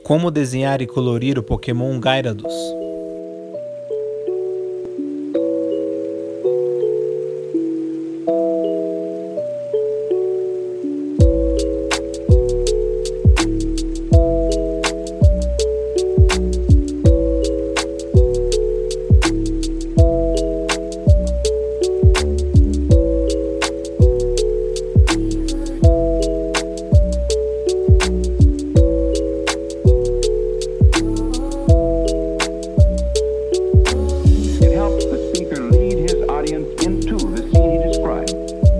Como desenhar e colorir o Pokémon Gyarados. Into the scene he described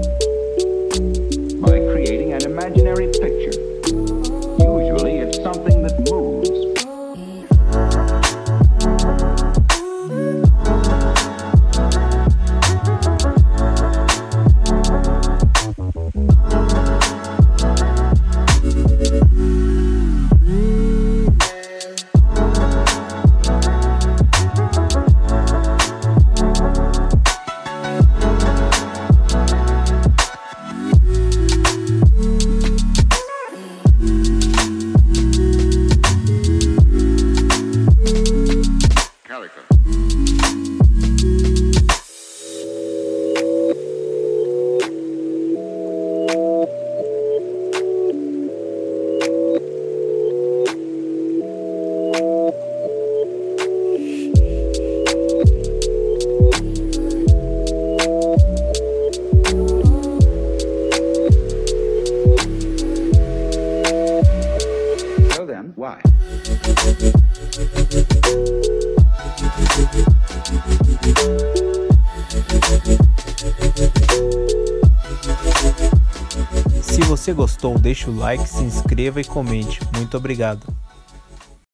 by creating an imaginary picture. Usually it's something that moves. So then, why? Se você gostou, deixe o like, se inscreva e comente. Muito obrigado.